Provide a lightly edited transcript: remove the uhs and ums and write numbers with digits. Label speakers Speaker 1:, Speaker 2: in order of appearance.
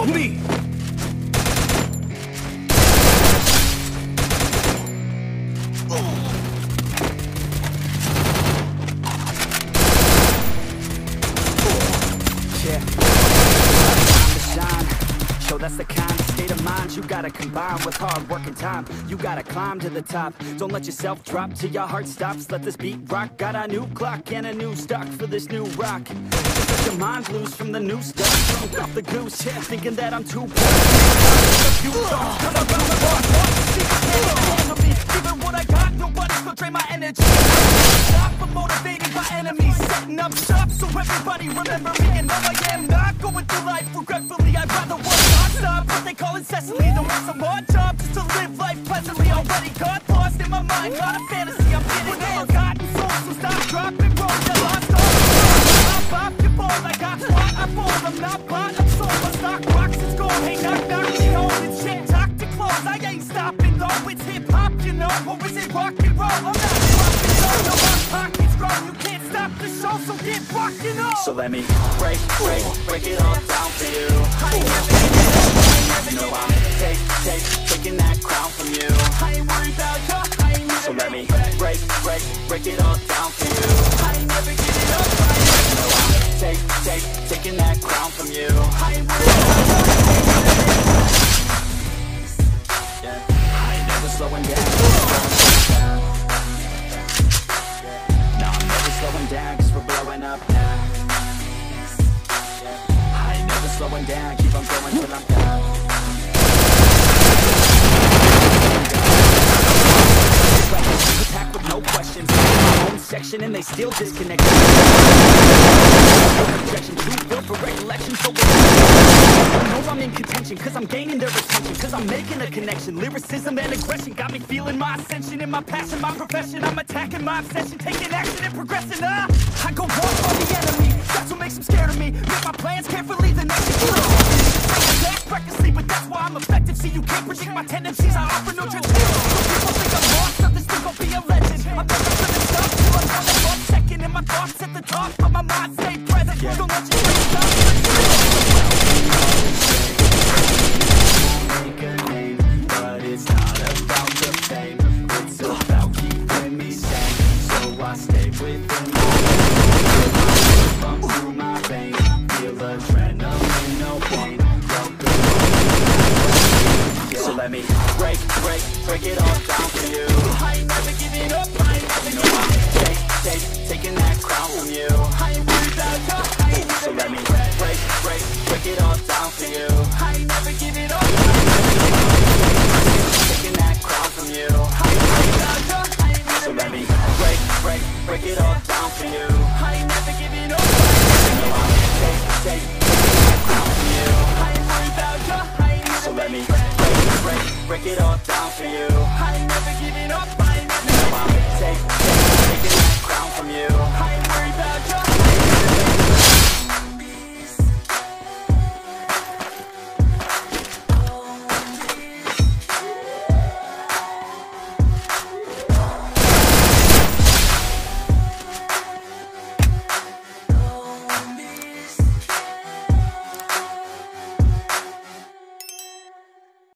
Speaker 1: me.
Speaker 2: So that's the kind of state of mind you gotta combine with hard work and time. You gotta climb to the top. Don't let yourself drop till your heart stops. Let this beat rock. Got a new clock and a new stock for this new rock. Just let your mind loose from the new stuff. Drunk off the goose, yeah, thinking that I'm too poor. Even what I got, nobody's gonna drain my energy. Stop from motivating my enemies, setting up shop so everybody remember me. And no, I am not going through life regretfully. I'd rather work non-stop, what they call incessantly, than want some more job just to live life pleasantly. Already got lost in my mind, not a fantasy. I'm getting all forgotten souls, so stop, drop, and roll. You lost all the pop off your ball. I got fought, I fall. I'm not bought, I'm sold. My stock rocks, it's gold. Hey, knock, knock, me home and shit. Talk to close, I ain't stopping though. It's hip-hop, you know, or is it rock and roll? I'm not rockin' roll, no, my pocket's grown. You can't stop the show, so get rockin' on. So let me break it all down for you. I ain't never giving up, I ain't never giving up. Taking that crown from you. I ain't worried about you, I ain't never. So let me break it all down for you. I ain't never giving up, I ain't never. Taking that crown from you. I ain't worried about you. Yeah, I ain't never slowing down. No, I'm never slowing down, cause we're blowing up now. I ain't never slowing down, keep on going till I'm down. Attack with no questions. My own section and they still disconnect. Projection, too built for recollection. So I know I'm in contention, cause I'm gaining their attention, cause I'm making a connection. Lyricism and aggression got me feeling my ascension. In my passion, my profession, I'm attacking my obsession, taking action and progressing. I go off on the enemy, that's what makes them scared of me. Make my plans carefully, then execute them. Act recklessly, but that's why I'm effective. See, you can't predict my tendencies, I offer no judgment. People think I'm lost, others think I'll be a legend. I'm never gonna stop till I'm on the top second. And my thoughts at the top, but my mind stay present. Don't let you stop. Make a name, but it's not about the fame. It's about keeping me sane, so I stay within my lane. Bump through my veins, feel adrenaline, no pain. So let me break it all down for you. I ain't never giving up, I ain't never giving up. Taking that crown from you. I ain't worried about you, I ain't never. So let me break it all down for you. I ain't never giving up, I ain't never giving up. Taking that crown from you. I ain't worried about you, I ain't never. So let me break it all down for you. I ain't never giving up, I ain't never giving up. Take that crown from you. I ain't worried about you, I ain't never. So let me break it all down for you. I ain't never giving up, I ain't never. Taking that crown from you. I ain't worried about you.